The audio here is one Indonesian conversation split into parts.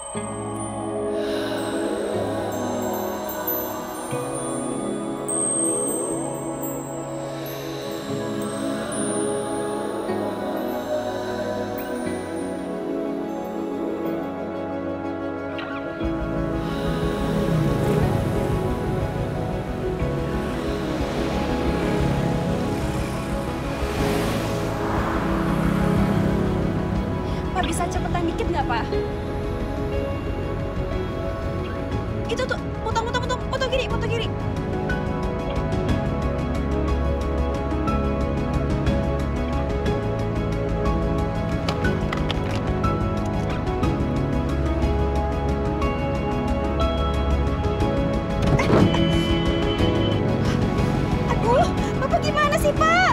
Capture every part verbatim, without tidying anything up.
Pak, bisa cepetan dikit nggak, Pak? Itu tuh, potong, potong, potong, potong kiri, potong kiri. Aduh, Bapak gimana sih, Pak?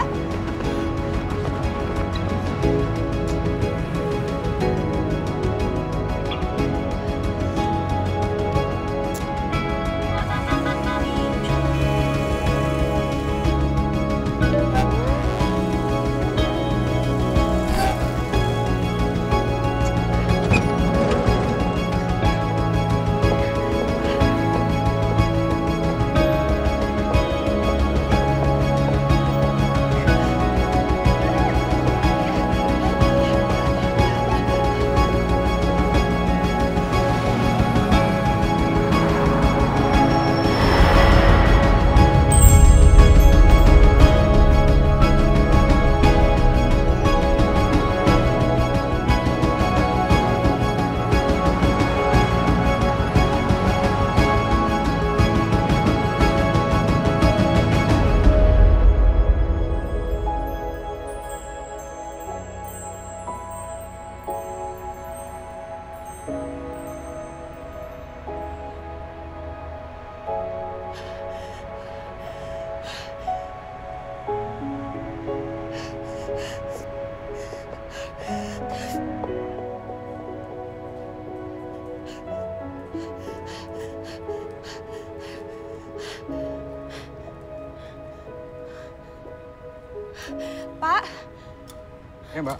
Pak. Ya, Mbak.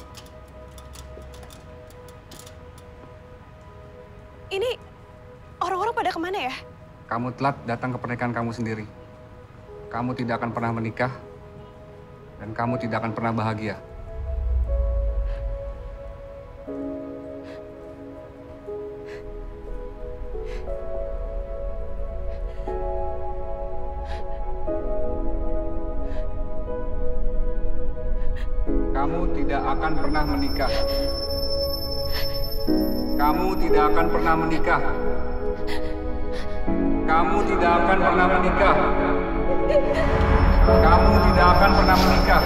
Ini orang-orang pada kemana ya? Kamu telat datang ke pernikahan kamu sendiri. Kamu tidak akan pernah menikah, dan kamu tidak akan pernah bahagia. Kamu tidak akan pernah menikah. Kamu tidak akan pernah menikah. Kamu tidak akan pernah menikah. Kamu tidak akan pernah menikah.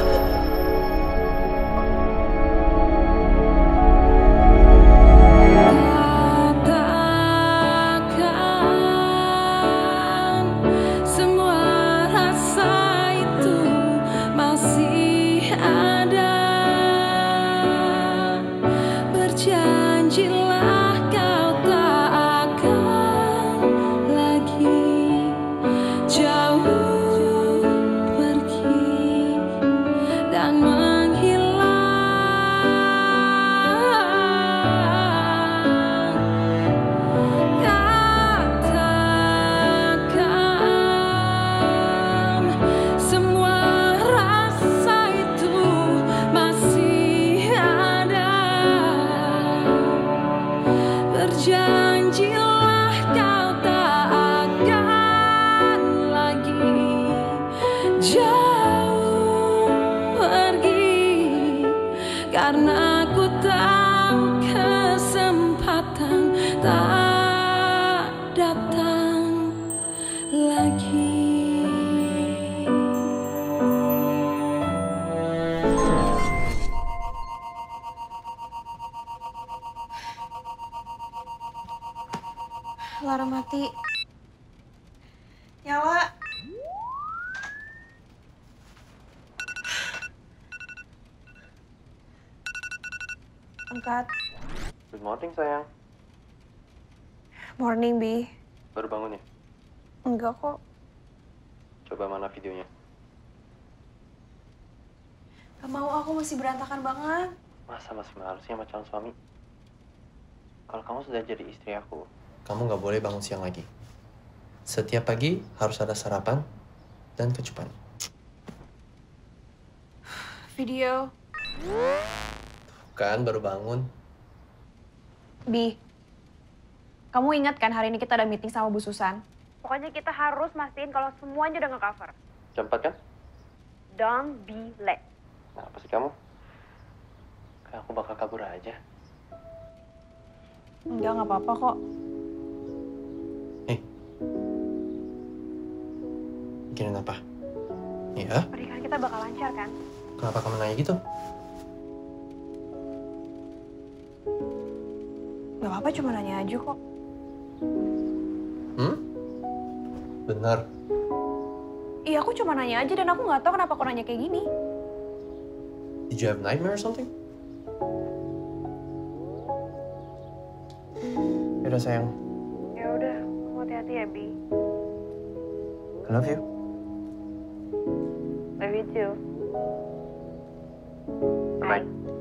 Janjilah kau tak akan lagi jauh pergi, karena ku tahu kesempatan tak datang lagi. Lara mati. Nyala. Angkat. Good morning, sayang. Morning, Bi. Baru bangun ya? Enggak kok. Coba mana videonya? Gak mau, aku masih berantakan banget. Masa masih harusnya sama calon suami? Kalau kamu sudah jadi istri aku, Kamu nggak boleh bangun siang lagi. Setiap pagi harus ada sarapan dan kecupan. Video. Kan baru bangun. Bi, kamu ingat kan hari ini kita ada meeting sama Bu Susan? Pokoknya kita harus mastiin kalau semuanya udah nge-cover. jam empat kan? Don't be late. Nah, apa sih kamu? Kayak aku bakal kabur aja. Enggak, nggak apa-apa kok. Eh, mikirin apa? Ya? Pernikahan kita bakal lancar kan? Kenapa kamu nanya gitu? Gak apa-apa, cuma nanya aja kok. Hmm? Bener. Iya, aku cuma nanya aja dan aku nggak tahu kenapa kok nanya kayak gini. Did you have nightmare or something? Yaudah sayang, Ya udah, kamu hati-hati ya, Bi. I love you. Love you too. Bye.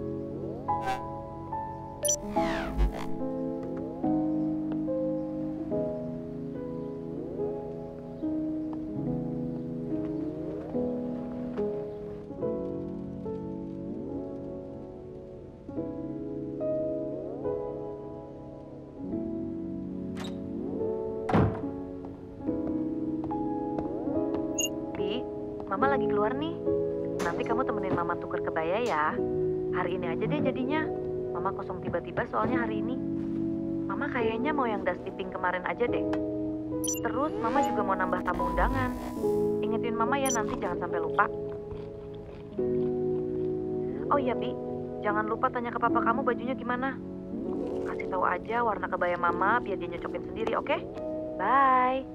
Bi, Mama lagi keluar nih. Nanti kamu temenin Mama tuker kebaya ya. Hari ini aja deh jadinya. Mama kosong tiba-tiba soalnya hari ini. Mama kayaknya mau yang dusty pink kemarin aja deh. Terus Mama juga mau nambah tamu undangan. Ingetin Mama ya nanti jangan sampai lupa. Oh iya Bi, jangan lupa tanya ke papa kamu bajunya gimana. Kasih tahu aja warna kebaya Mama biar dia nyocokin sendiri, oke? Bye.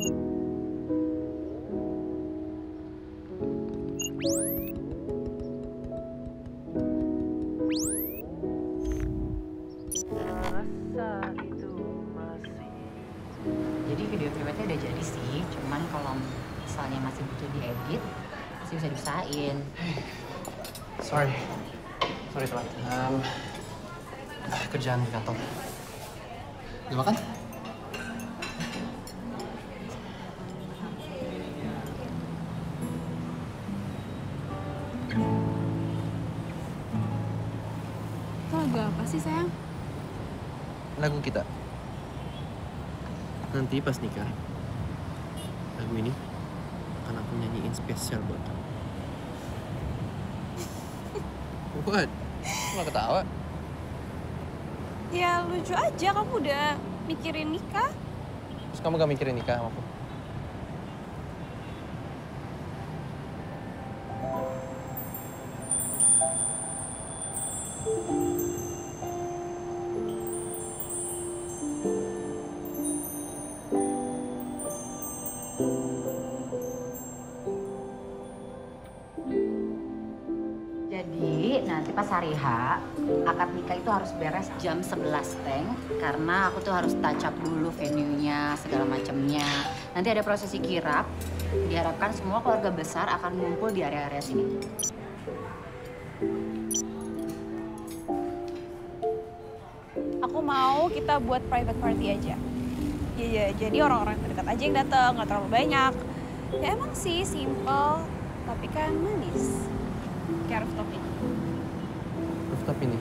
Rasa itu masih. Jadi video private udah jadi sih, cuman kalau misalnya masih butuh diedit, masih bisa diusahain. Sorry. Sorry telat. Um, ah, kerjaan di kantor. Udah makan? Itu lagu apa sih, sayang? Lagu kita. Nanti pas nikah, lagu ini akan aku nyanyiin spesial buat kamu. What? Kok gak ketawa? Ya lucu aja, kamu udah mikirin nikah. Terus kamu gak mikirin nikah sama aku? Jadi nanti pas hari H, akad nikah itu harus beres jam sebelas teng. Karena aku tuh harus touch up dulu venue-nya, segala macamnya. Nanti ada prosesi kirap. Diharapkan semua keluarga besar akan ngumpul di area-area sini. Aku mau kita buat private party aja. Iya, jadi orang-orang terdekat aja yang datang, nggak terlalu banyak. Ya emang sih simple, tapi kan manis. Kayak rooftop ini. Rooftop ini.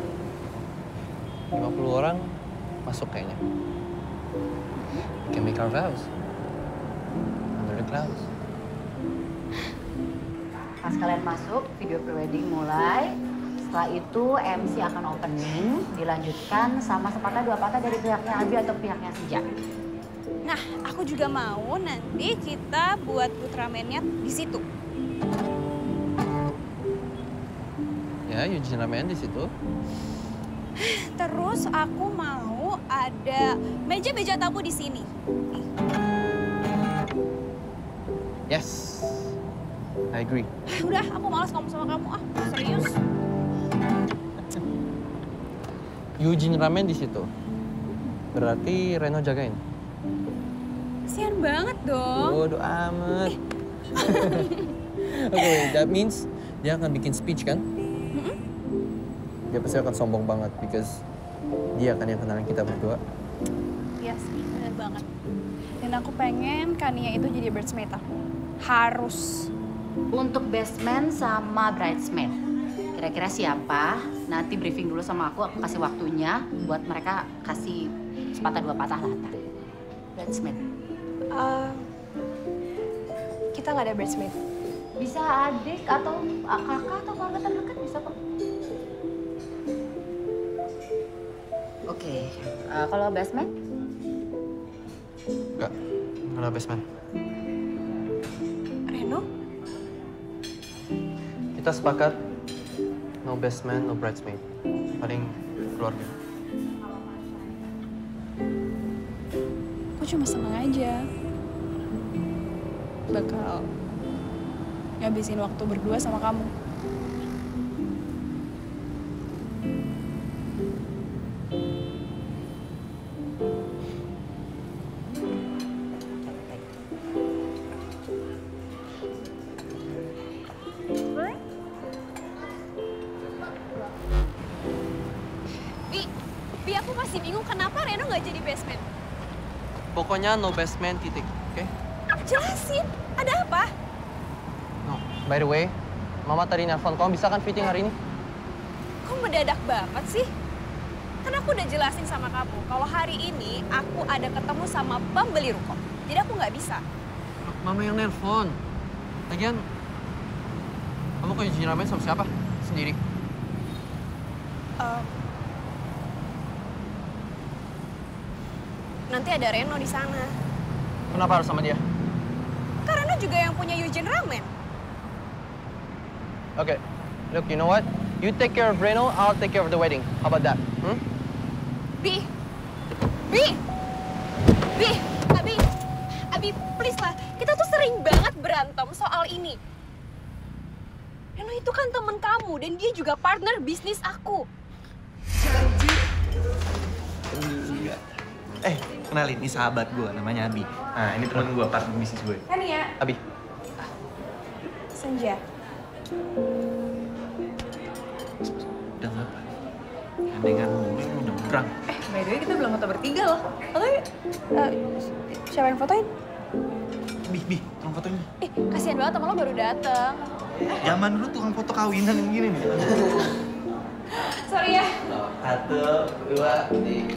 lima puluh orang masuk kayaknya. We can make our vows. Under the clouds. Pas kalian masuk, video prewedding mulai. Setelah itu M C akan opening, dilanjutkan sama sepatah dua patah dari pihaknya Abi atau pihaknya Sija. Nah, aku juga mau nanti kita buat Ultraman-nya di situ. Ya, Eugene Ramen di situ. Terus aku mau ada meja-meja tamu di sini. Nih. Yes. I agree. Udah, aku malas ngomong sama kamu. Ah, serius. Eugene Ramen di situ. Berarti Reno jagain. Kasian banget dong. Bodoh amat. Oke, okay, that means dia akan bikin speech kan? Dia pasti akan sombong banget because dia kan yang kenalin kita berdua. Iya sih, bener banget. Dan aku pengen Kania itu jadi bridesmaid aku. Harus. Untuk best man sama bridesmaid. Kira-kira siapa? Nanti briefing dulu sama aku, aku kasih waktunya buat mereka kasih sepatah dua patah latar. Bridesmaid. Uh, kita nggak ada bridesmaid. Bisa adik atau kakak atau keluarga terdekat bisa kok. Oke, uh, kalau best man? Enggak, enggak ada best man. Reno? Kita sepakat, no best man, no bridesmaid. Paling keluarga. Aku cuma seneng aja. Bakal ngabisin waktu berdua sama kamu. Bi, Bi aku masih bingung kenapa Reno nggak jadi best man. Pokoknya no best man, titik, oke? Okay? Jelasin, ada apa? No. By the way, Mama tadi nelfon, kamu bisa kan fitting hari ini? Kok mendadak banget sih? Kan aku udah jelasin sama kamu, kalau hari ini aku ada ketemu sama pembeli ruko. Jadi aku nggak bisa. Mama yang nelpon. Lagian, kamu ke izin ramen sama siapa? Sendiri? Uh, nanti ada Reno di sana. Kenapa harus sama dia? Karena juga yang punya Eugene Ramen. Oke, okay. Look, you know what? You take care of Reno, I'll take care of the wedding. How about that? Hmm? Bi, Bi, Bi, Abi, Abi, please lah. Kita tuh sering banget berantem soal ini. Reno itu kan temen kamu dan dia juga partner bisnis aku. Iya. Eh, kenalin, ini sahabat gue, namanya Abi. Nah, ini temen gue, partner bisnis gue. Kan ya? Abi. Senja. Udah ngapa? Gandengan mulu, udah berang. Eh, by the way kita belum foto bertiga loh. Foto yuk. Uh, siapa yang fotoin? Bi, Bi, tukang fotonya. Eh, kasihan banget temen lo baru dateng. Zaman dulu tukang foto kawinan yang gini nih. Sorry ya. Satu, dua, tiga.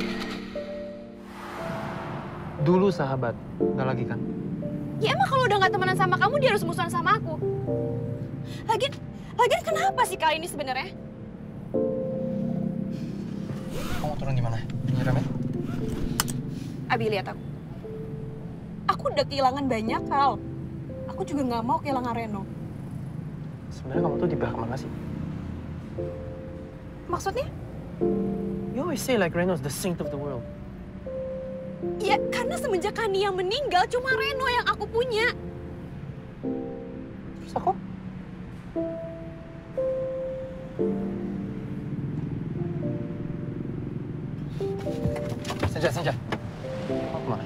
Dulu sahabat, nggak lagi kan? Ya emang kalau udah nggak temenan sama kamu, dia harus musuhan sama aku. Lagian, lagian kenapa sih kali ini sebenarnya? Kamu turun di mana? Ini ramen? Abi, lihat aku. Aku udah kehilangan banyak hal. Aku juga nggak mau kehilangan Reno. Sebenarnya kamu tuh di belakang mana sih? Maksudnya? You always say like Reno's the saint of the world. Ya, karena semenjak Kania meninggal, cuma Reno yang aku punya. Terus aku? Senja, Senja. Kamu kemana?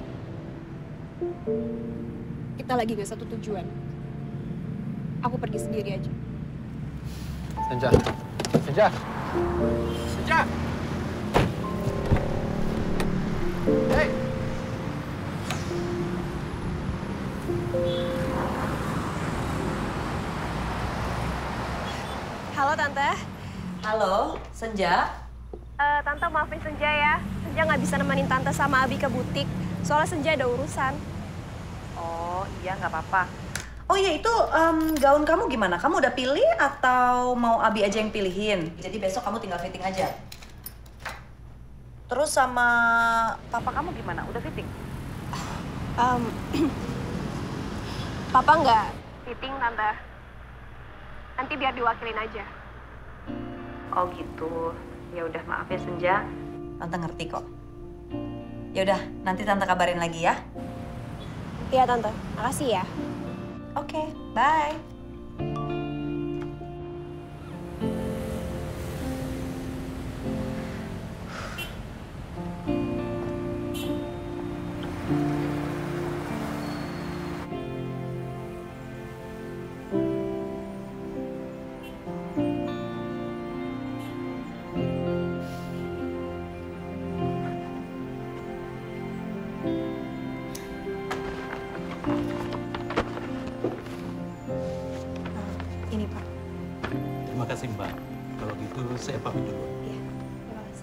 Kita lagi gak satu tujuan. Aku pergi sendiri aja. Senja. Senja. Senja. Hey. Halo, Tante. Halo, Senja. Uh, Tante maafin Senja ya. Senja nggak bisa nemenin Tante sama Abi ke butik. Soalnya Senja ada urusan. Oh iya nggak apa-apa. Oh iya, itu um, gaun kamu gimana? Kamu udah pilih atau mau Abi aja yang pilihin? Jadi besok kamu tinggal fitting aja. Terus sama Papa kamu gimana? Udah fitting? Um, Papa nggak fitting, Tante. Nanti biar diwakilin aja. Oh gitu. Ya udah maaf ya Senja. Tante ngerti kok. Ya udah, nanti Tante kabarin lagi ya. Iya, Tante. Makasih ya. Oke, okay, bye. Kalau gitu saya pamit dulu. Iya, terima kasih.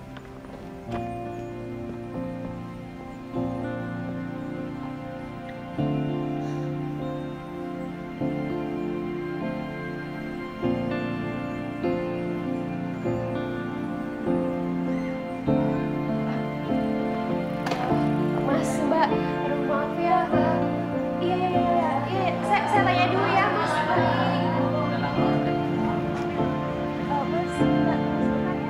Mas, Mbak, aduh maaf ya. Iya, iya, iya, iya, saya, saya tanya dulu ya, Mas. Oh, Mas, Mbak, sebentar ya.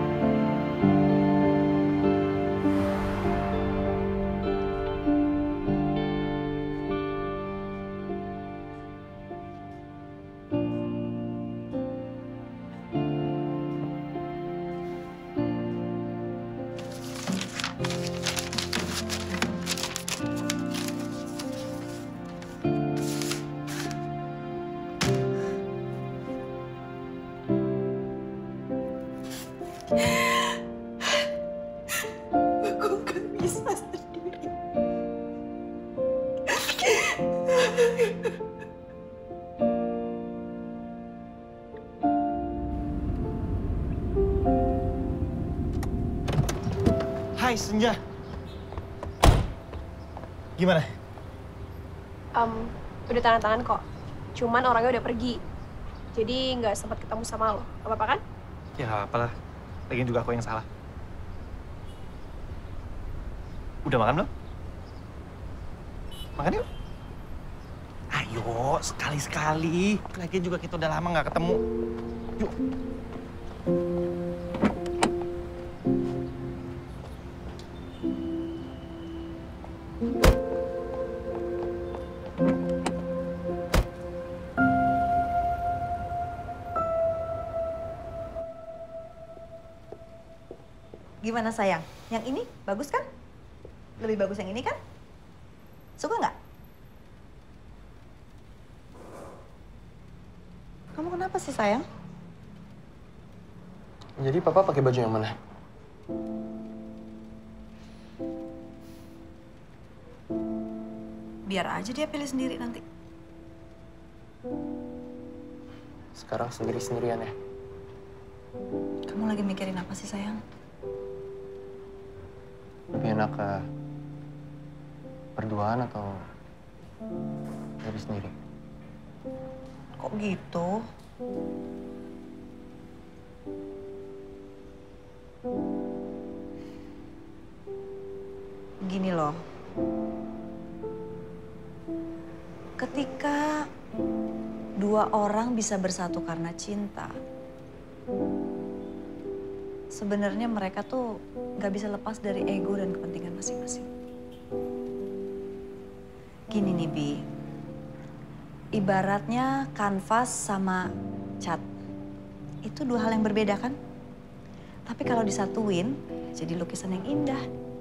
Aku gak bisa sendiri. Hai Senja. Gimana? Um, udah tanda tangan kok. Cuman orangnya udah pergi. Jadi nggak sempat ketemu sama lo. Gak apa-apa kan? Ya apalah. Lagian juga aku yang salah. Udah makan belum? Makan yuk. Ayo, sekali-sekali. Lagian juga kita udah lama nggak ketemu. Yuk. Gimana sayang? Yang ini bagus kan? Lebih bagus yang ini kan? Suka nggak? Kamu kenapa sih sayang? Jadi papa pakai baju yang mana? Biar aja dia pilih sendiri nanti. Sekarang sendiri-sendirian ya? Kamu lagi mikirin apa sih sayang? Lebih enak ke berduaan atau lebih sendiri? Kok gitu? Gini loh. Ketika dua orang bisa bersatu karena cinta, sebenarnya mereka tuh nggak bisa lepas dari ego dan kepentingan masing-masing. Gini nih Bi, ibaratnya kanvas sama cat. Itu dua hal yang berbeda kan? Tapi kalau disatuin, jadi lukisan yang indah.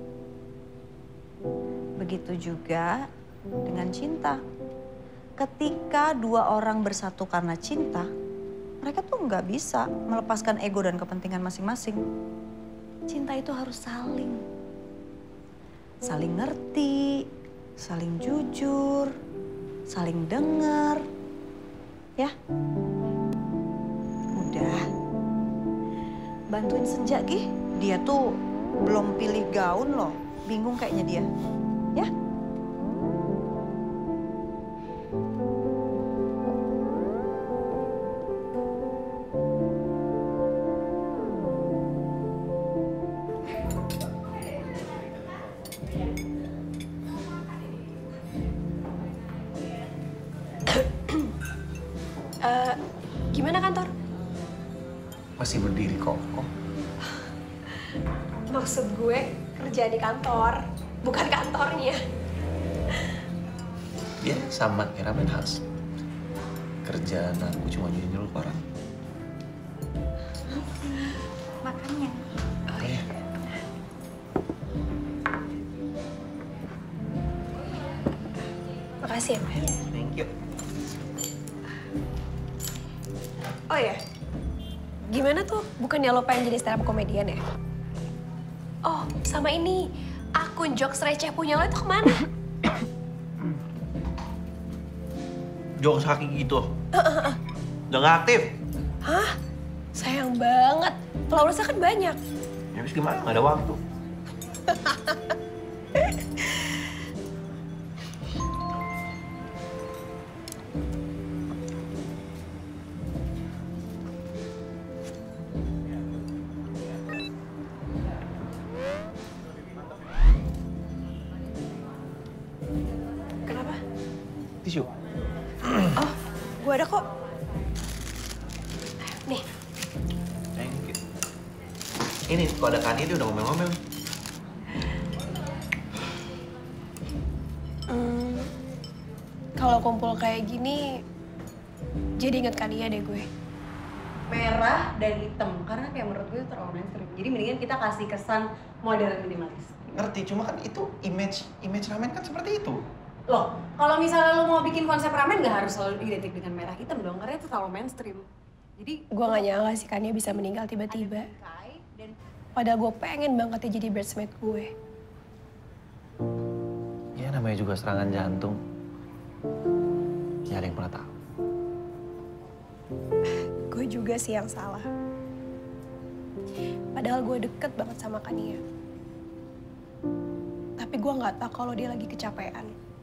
Begitu juga dengan cinta. Ketika dua orang bersatu karena cinta, mereka tuh nggak bisa melepaskan ego dan kepentingan masing-masing. Cinta itu harus saling. Saling ngerti, saling jujur, saling dengar. Ya? Udah. Bantuin Senja, Gi. Dia tuh belum pilih gaun loh. Bingung kayaknya dia. Ya? Uh, gimana kantor? Masih berdiri kok. Oh. Maksud gue kerja di kantor, bukan kantornya. Ya sama kayak Ramen House. Kerjaan aku cuma nyuruh orang. Makanya. Oh ya. Makasih ya, Mbak. Thank you. Oh ya, gimana tuh? Bukannya lo pengen jadi stand up comedian ya? Oh, sama ini, akun jokes receh punya lo itu kemana? Jokes kaki gitu. Udah nggak aktif. Hah? Sayang banget. Flowersnya kan banyak. Ya habis gimana? Nggak ada waktu. Kenapa? Tisu. Oh, gue ada kok. Nih. Thank you. Ini kalau ada Kani dia udah ngomel-ngomel. Hmm, kalau kumpul kayak gini, jadi inget Kania deh gue. Merah dan hitam, karena kayak menurut gue itu terlalu mainstream. Jadi mendingan kita kasih kesan modern minimalis. Ngerti, cuma kan itu image image ramen kan seperti itu. Loh, kalau misalnya lo mau bikin konsep ramen nggak harus selalu identik dengan merah hitam dong, karena itu terlalu mainstream. Jadi Gue gak nyangka sih Kania bisa meninggal tiba-tiba. Padahal gue pengen banget dia jadi bridesmaid gue. Ya namanya juga serangan jantung. Ya ada yang pernah tahu. Gue juga sih yang salah. Padahal gue deket banget sama Kania. Tapi gue nggak tahu kalau dia lagi kecapean.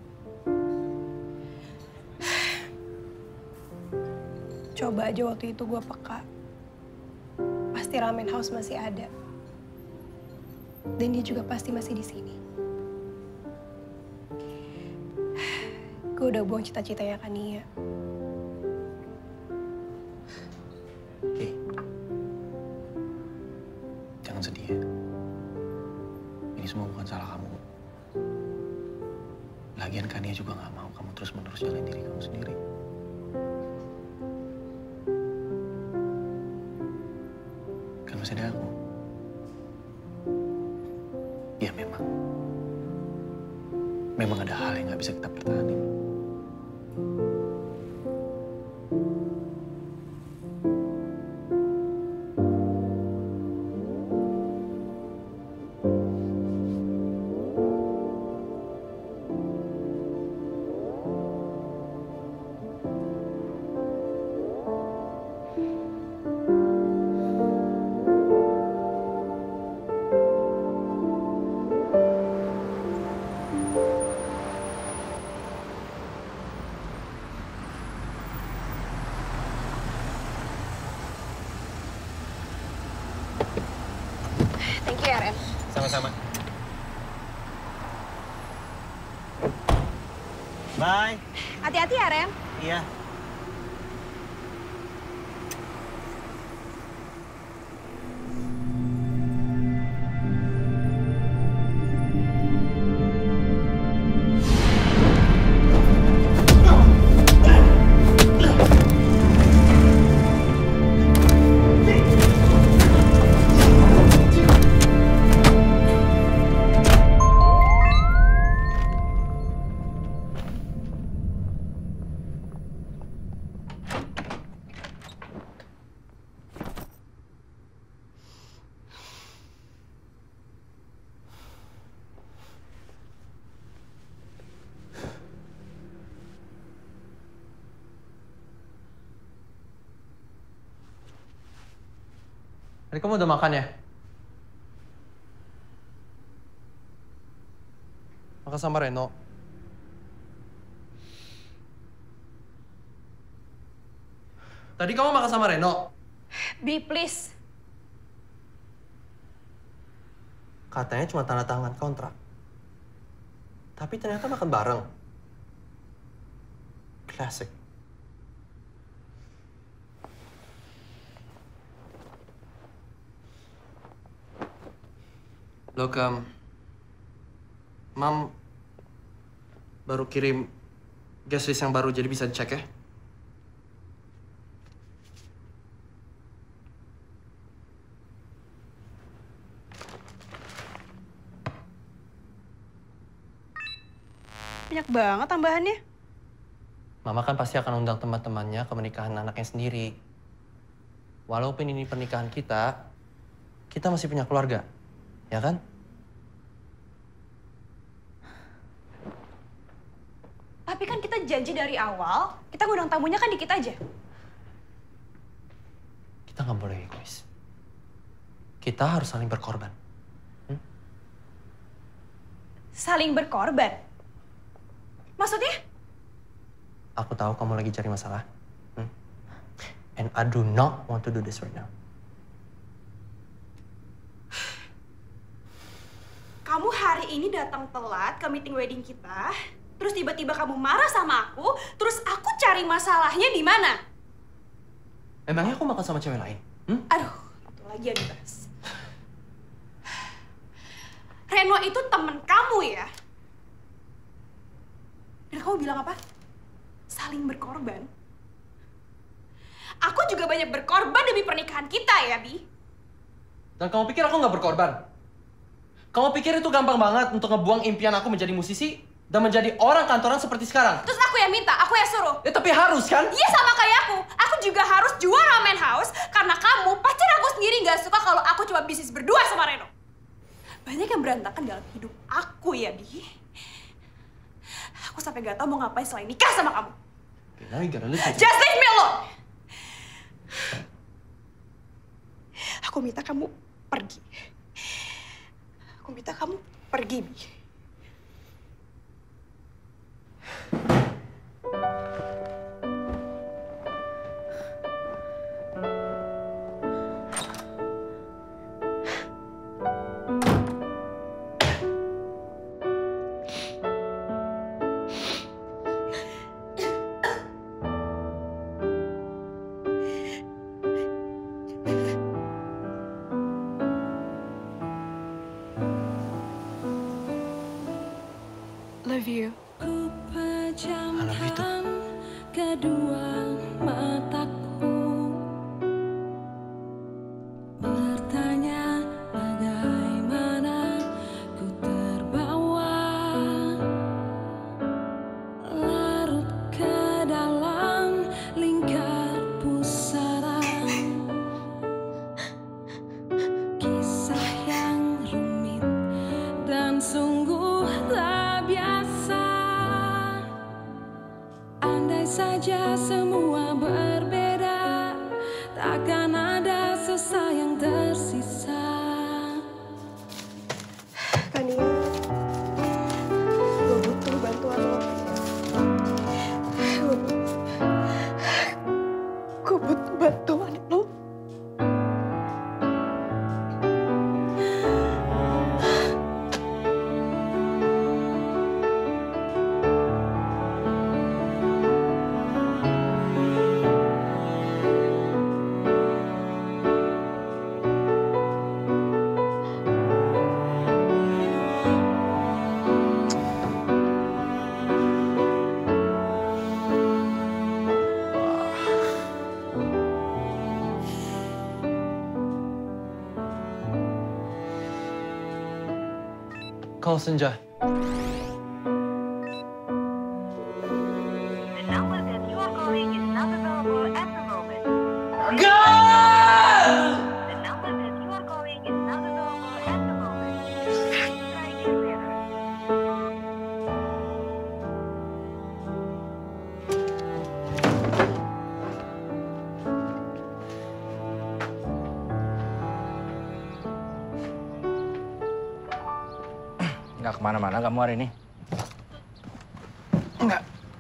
Coba aja waktu itu gue peka. Pasti ramen house masih ada. Dan dia juga pasti masih di sini. Gue udah buang cita-citanya Kania. Oke. Jangan sedih ya. Ini semua bukan salah kamu. Lagian Kania juga nggak mau kamu terus-menerus jalanin diri kamu sendiri. Kan masih ada aku. Ya memang. Memang ada hal yang nggak bisa kita pertahanin. Thank you ya, Ren. Sama-sama. Bye. Hati-hati ya, Ren. Iya. Tadi kamu udah makan ya? Makan sama Reno. Tadi kamu makan sama Reno? Bi, please. Katanya cuma tanda tangan kontrak. Tapi ternyata makan bareng. Classic. Look, um, Mam baru kirim guest list yang baru, jadi bisa dicek ya. Banyak banget tambahannya. Mama kan pasti akan undang teman-temannya ke pernikahan anaknya sendiri. Walaupun ini pernikahan kita, kita masih punya keluarga. Ya kan? Tapi kan kita janji dari awal, kita ngundang tamunya kan dikit aja. Kita nggak boleh egois. Kita harus saling berkorban. Hmm? Saling berkorban? Maksudnya? Aku tahu kamu lagi cari masalah. Hmm? And I do not want to do this right now. Kamu hari ini datang telat ke meeting wedding kita, terus tiba-tiba kamu marah sama aku, terus aku cari masalahnya di mana? Emangnya aku makan sama cewek lain? Hmm? Aduh, itu lagi yang dibahas. Reno itu temen kamu ya? Dan kamu bilang apa? Saling berkorban. Aku juga banyak berkorban demi pernikahan kita ya, Bi. Dan kamu pikir aku nggak berkorban? Kamu pikir itu gampang banget untuk ngebuang impian aku menjadi musisi dan menjadi orang kantoran seperti sekarang? Terus aku yang minta, aku yang suruh. Ya tapi harus kan? Iya sama kayak aku. Aku juga harus jual ramen house karena kamu, pacar aku sendiri nggak suka kalau aku cuma bisnis berdua sama Reno. Banyak yang berantakan dalam hidup aku ya, Bi. Aku sampai gak tahu mau ngapain selain nikah sama kamu. Now you gotta listen. Just leave me alone! Aku minta kamu pergi. Aku minta kamu pergi, Bi. Love you. Ku pejamkan kedua mataku, bertanya bagaimana ku terbawa larut ke dalam lingkar pusara, kisah yang rumit dan sungguh tak biasa. Andai saja semua berbeda, takkan ada sisa yang tersisa. Tania, gue butuh bantuan lo. Gue gue butuh bantuan lo. Call Senja. The number that you are calling is not available at the moment. The number that you are calling is not available at the moment. Please try again later. Nggak kemana-mana kamu hari ini? Nggak.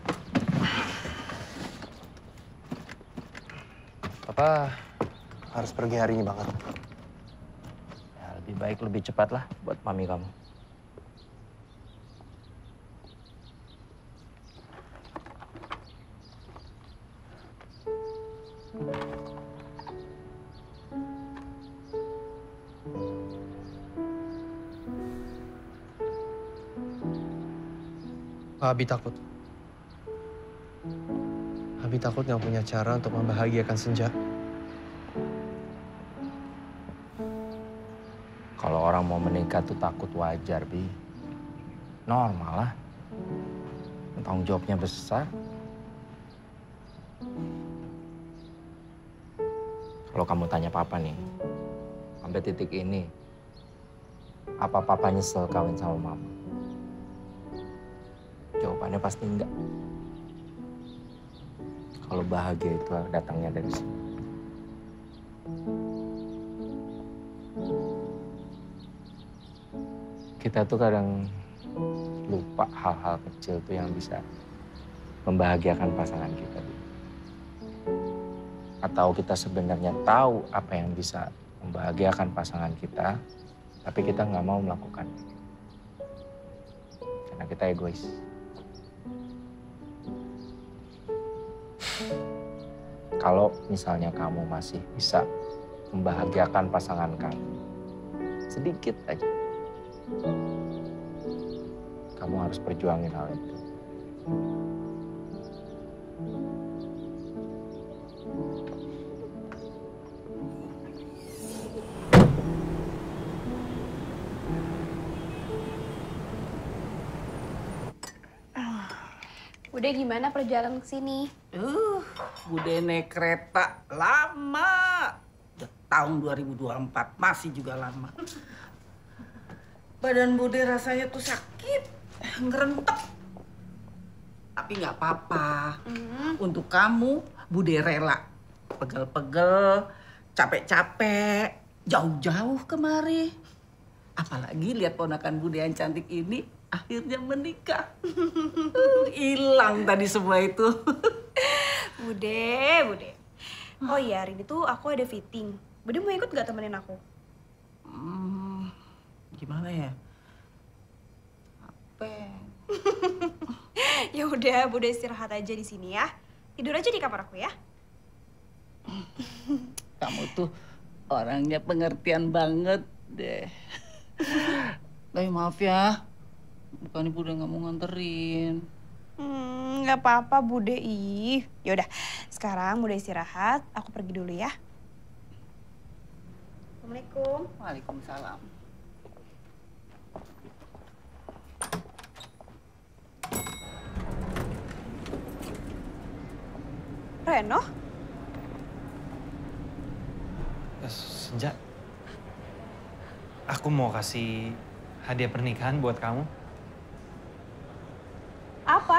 Papa harus pergi hari ini banget. Ya, lebih baik lebih cepat lah buat mami kamu. Abi takut. Abi takut nggak punya cara untuk membahagiakan Senja. Kalau orang mau menikah tuh takut wajar, Bi. Normal lah. Tanggung jawabnya besar. Kalau kamu tanya papa nih, sampai titik ini, apa papa nyesel kawin sama mama? Jawabannya pasti enggak. Kalau bahagia itu datangnya dari sini. Kita tuh kadang lupa hal-hal kecil tuh yang bisa membahagiakan pasangan kita. Atau kita sebenarnya tahu apa yang bisa membahagiakan pasangan kita, tapi kita nggak mau melakukannya. Karena kita egois. Kalau misalnya kamu masih bisa membahagiakan pasangan kamu, sedikit aja, kamu harus perjuangin hal itu. Udah gimana perjalanan ke sini? Uh, Bude naik kereta lama. Udah tahun dua ribu dua puluh empat, masih juga lama. Badan Bude rasanya tuh sakit, ngerentek. Tapi nggak apa-apa. Mm. Untuk kamu, Bude rela. Pegel-pegel, capek-capek, jauh-jauh kemari. Apalagi lihat ponakan Bude yang cantik ini, akhirnya menikah. Hilang tadi semua itu. Bude, Bude. Oh iya, hari ini tuh aku ada fitting. Bude mau ikut gak temenin aku? Hmm, gimana ya? Apa? Ya udah, Bude istirahat aja di sini ya. Tidur aja di kamar aku ya. Kamu tuh orangnya pengertian banget deh. Tapi maaf ya, bukan Bude nggak mau nganterin. Hmm, nggak apa-apa Bude. Ih, yaudah. Sekarang Bude istirahat. Aku pergi dulu ya. Assalamualaikum. Waalaikumsalam. Reno? Senja, aku mau kasih hadiah pernikahan buat kamu. Apa?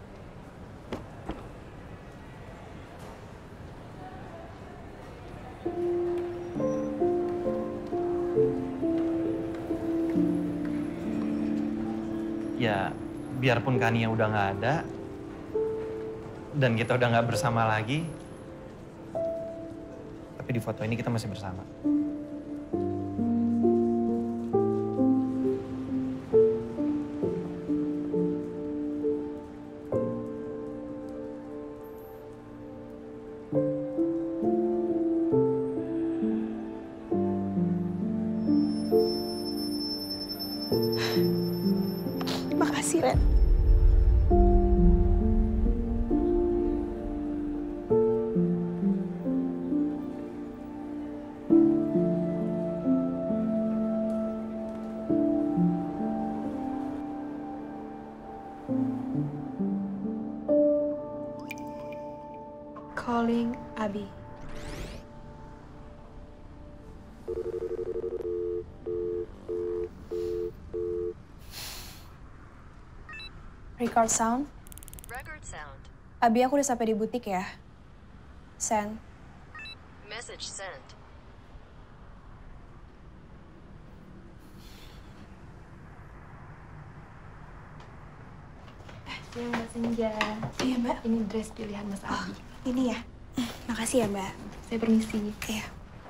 Ya, biarpun Kania udah nggak ada, dan kita udah nggak bersama lagi, tapi di foto ini kita masih bersama. Makasih, Ren. Calling Abi. Record sound. Record sound. Abi, aku udah sampai di butik ya. Send. Message sent. Ya, Mbak Senja. Iya, Mbak. Ini dress pilihan Mas Abi. Ini ya. Makasih ya, Mbak. Saya permisi. Iya.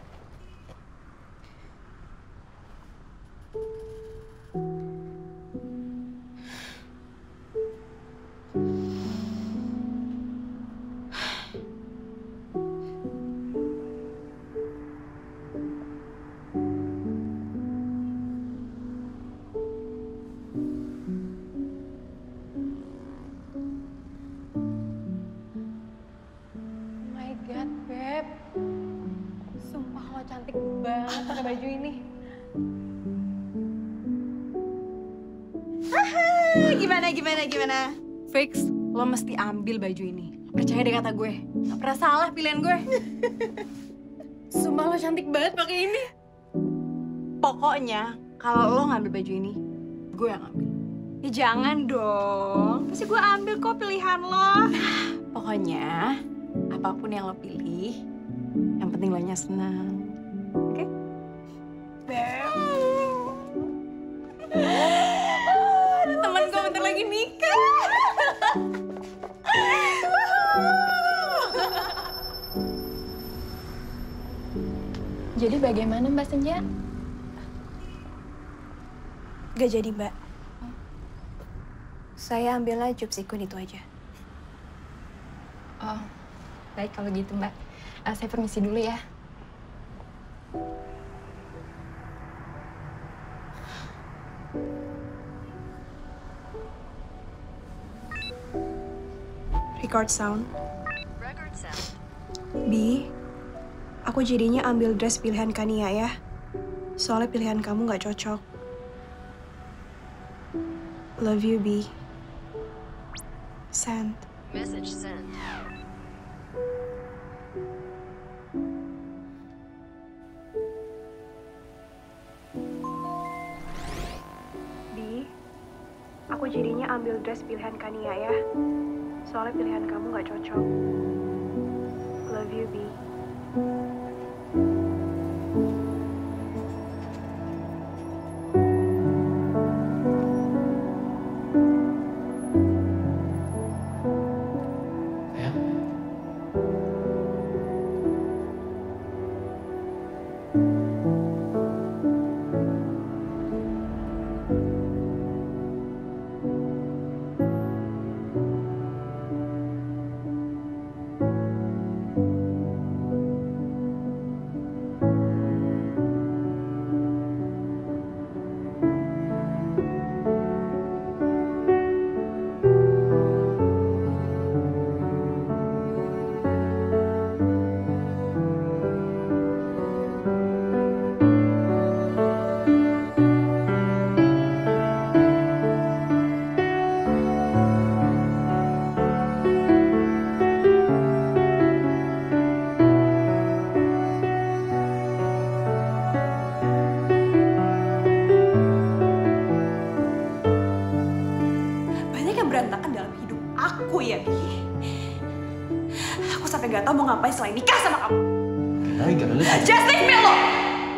Beb, sumpah lo cantik banget pakai baju ini. Gimana, gimana, gimana? Fix, lo mesti ambil baju ini. Percaya deh kata gue, gak pernah salah pilihan gue. Sumpah lo cantik banget pakai ini. Pokoknya kalau lo ngambil baju ini, gue yang ambil. Ya jangan dong, pasti gue ambil kok pilihan lo. Pokoknya apapun yang lo pilih, yang penting lo nya senang. Oke? Okay? Beb. Ada teman gue bentar lagi nikah. Jadi bagaimana Mbak Senja? Gak jadi, Mbak. Saya ambilnya job sequin itu aja. Oh, baik kalau gitu Mbak. Uh, saya permisi dulu ya. Record sound. Record sound. Bi, aku jadinya ambil dress pilihan Kania ya. Soalnya pilihan kamu nggak cocok. Love you, Bi. Send. Message sent. Bi, aku jadinya ambil dress pilihan Kania ya. Soalnya pilihan kamu nggak cocok. Love you, Bi. Berantakan dalam hidup aku ya, Bi. Aku sampai gak tahu mau ngapain selain nikah sama kamu. Just leave me alone!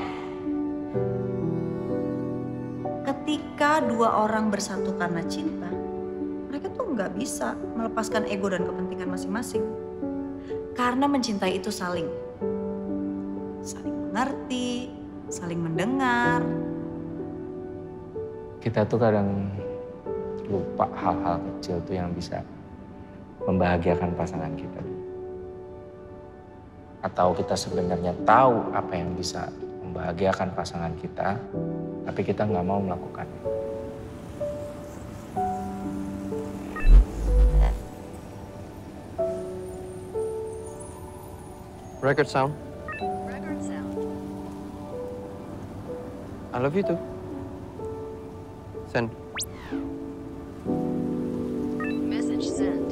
Ketika dua orang bersatu karena cinta, mereka tuh nggak bisa melepaskan ego dan kepentingan masing-masing. Karena mencintai itu saling. Saling mengerti, saling mendengar. Kita tuh kadang lupa hal-hal kecil tuh yang bisa membahagiakan pasangan kita. Atau kita sebenarnya tahu apa yang bisa membahagiakan pasangan kita, tapi kita nggak mau melakukannya. Record sound. Record sound. I love you too. Send. Message sent.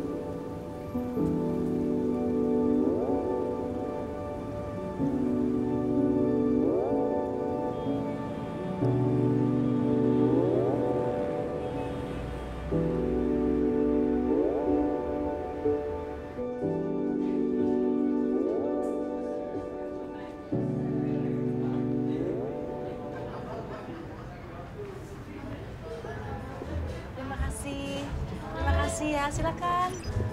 Terima kasih. Terima kasih ya, silakan.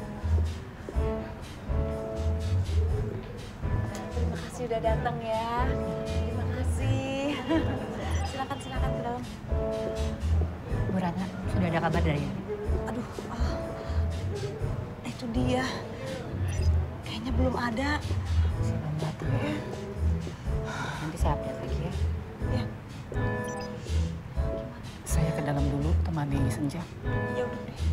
Terima kasih udah datang ya. Terima kasih. Silakan, silakan ke dalam. Bu Ratna, sudah ada kabar dari Ari? Aduh, ah, itu dia. Kayaknya belum ada. Belum datang ya. Nanti saya update lagi ya. Ya. Saya ke dalam dulu temani Senja. Ya udah deh.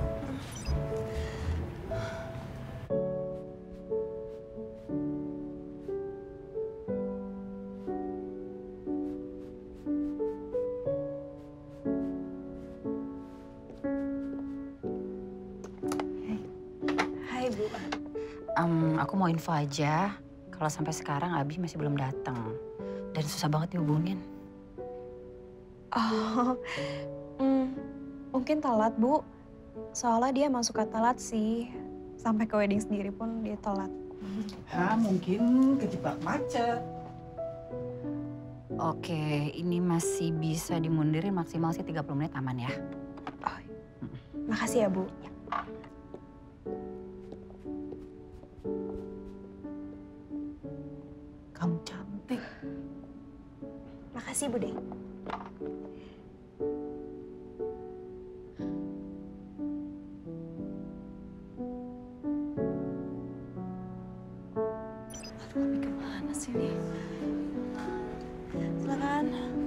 Hai Bu. Um, aku mau info aja, kalau sampai sekarang Abi masih belum datang dan susah banget dihubungin. Oh, hmm, mungkin telat Bu. Soalnya dia emang suka telat sih. Sampai ke wedding sendiri pun dia telat. Hah, mungkin kejebak macet. Oke, ini masih bisa dimundurin maksimal sih tiga puluh menit aman ya. Oh, makasih ya, Bu. Kamu cantik. Makasih, Bu De. Tapi kemana sih nih? Silakan.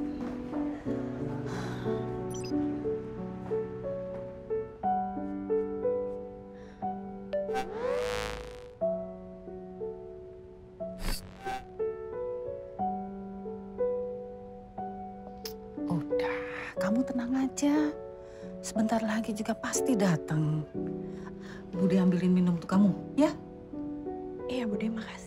Udah, kamu tenang aja. Sebentar lagi juga pasti datang. Bude ambilin minum untuk kamu, ya? Iya, Bu De, makasih.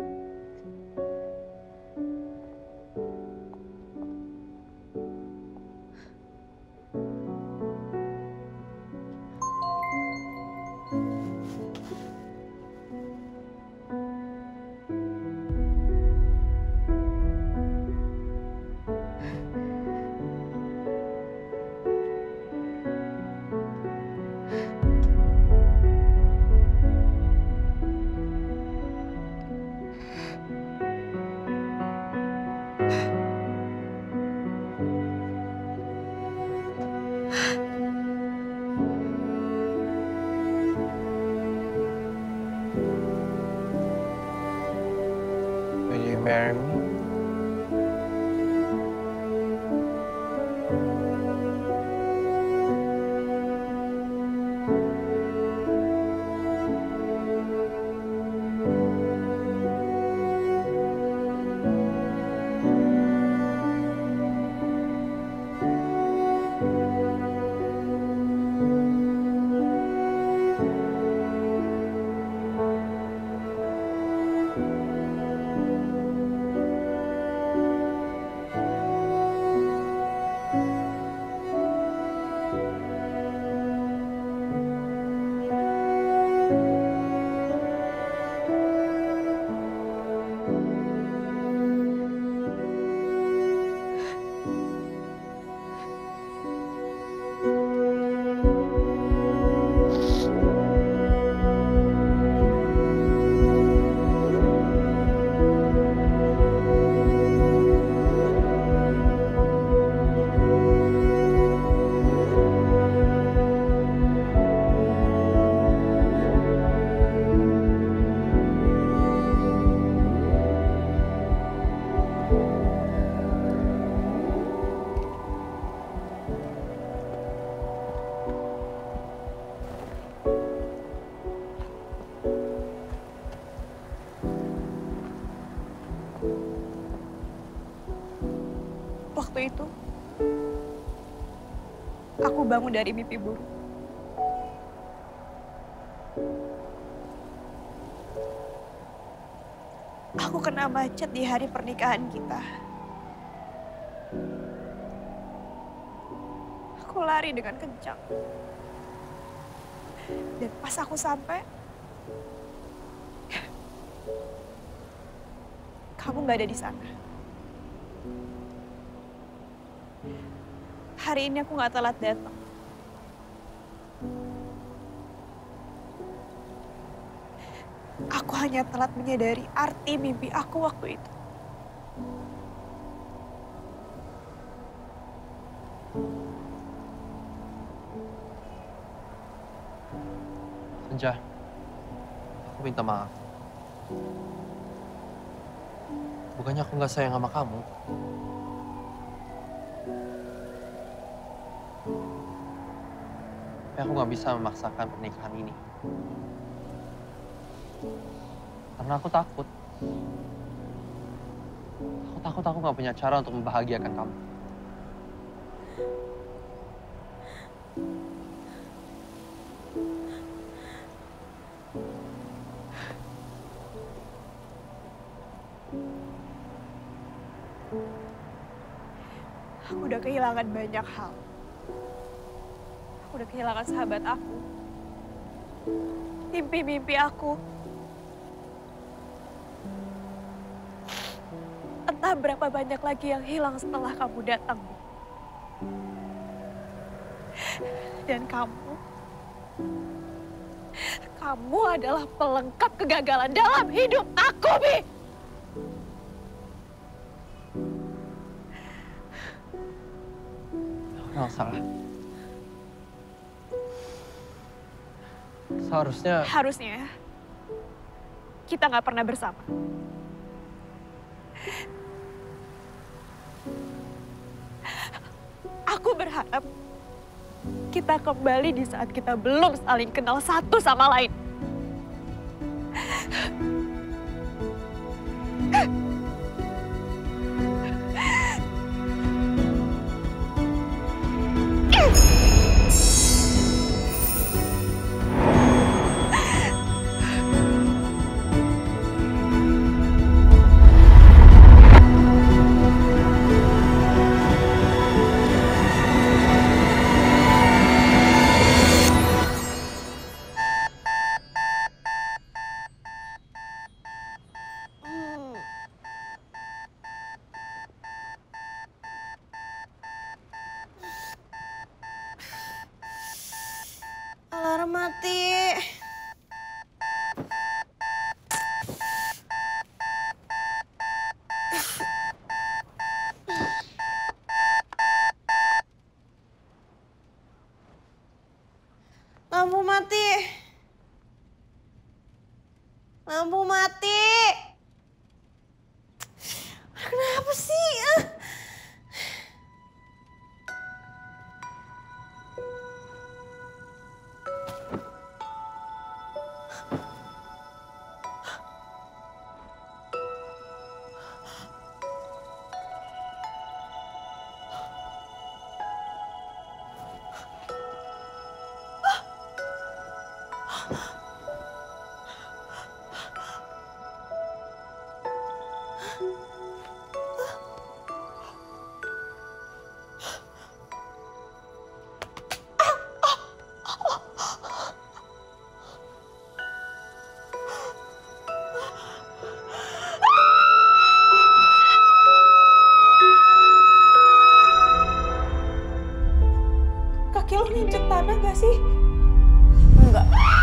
Will you marry me? Waktu itu, aku bangun dari mimpi buruk. Aku kena macet di hari pernikahan kita. Aku lari dengan kencang. Dan pas aku sampai, kamu nggak ada di sana. Hari ini aku nggak telat datang. Aku hanya telat menyadari arti mimpi aku waktu itu. Senja, aku minta maaf. Bukannya aku nggak sayang sama kamu. Tapi aku nggak bisa memaksakan pernikahan ini. Karena aku takut. Aku takut aku nggak punya cara untuk membahagiakan kamu. Aku udah kehilangan banyak hal. Aku udah kehilangan sahabat aku. Mimpi-mimpi aku. Entah berapa banyak lagi yang hilang setelah kamu datang. Dan kamu, kamu adalah pelengkap kegagalan dalam hidup aku, Bi. Nggak salah. Seharusnya... Harusnya kita nggak pernah bersama. Aku berharap kita kembali di saat kita belum saling kenal satu sama lain. Alarm mati. Lampu mati. Lampu mati. Kenapa sih? Ah. Kaki lo nginjek tanah gak sih? Enggak.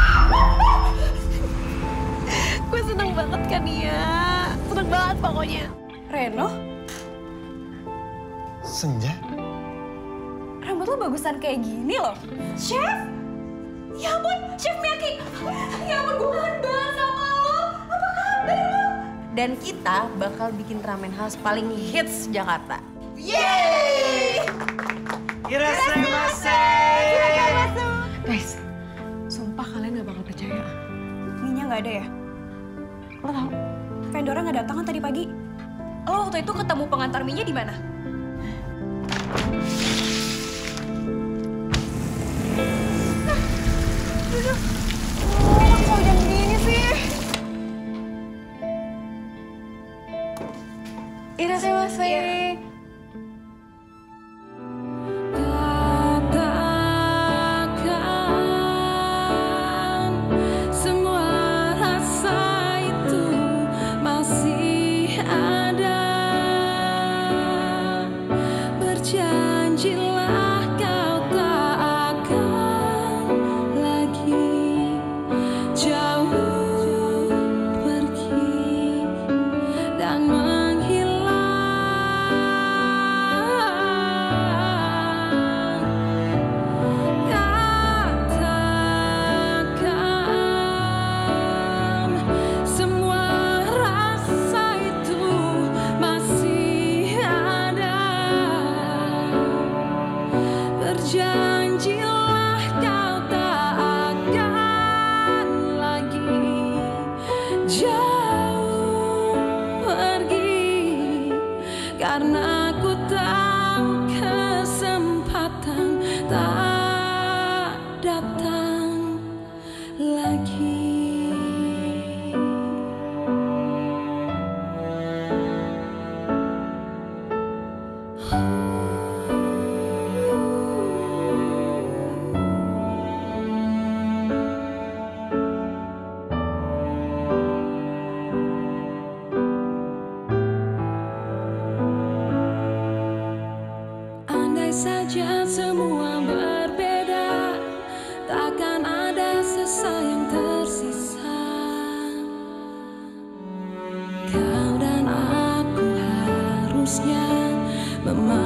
Gue seneng banget kan ya. Seneng banget pokoknya. Reno? Senja? Rambut lo bagusan kayak gini loh. Chef? Ya ampun, Chef Miyaki. Ya ampun, gue kangen banget sama lo. Apa kabar lo? Dan kita bakal bikin ramen house paling hits Jakarta. Yeay! Irasemase! Guys, sumpah kalian gak bakal percaya. Minya gak ada ya? Lo tau, vendornya gak datang kan tadi pagi. Lo waktu itu ketemu pengantar Minya di mana? Aduh, oh, kok jam begini sih? Irasemase! Berjanjilah kau tak akan lagi jauh pergi, karena ku tahu kesempatan tak datang lagi. lemah.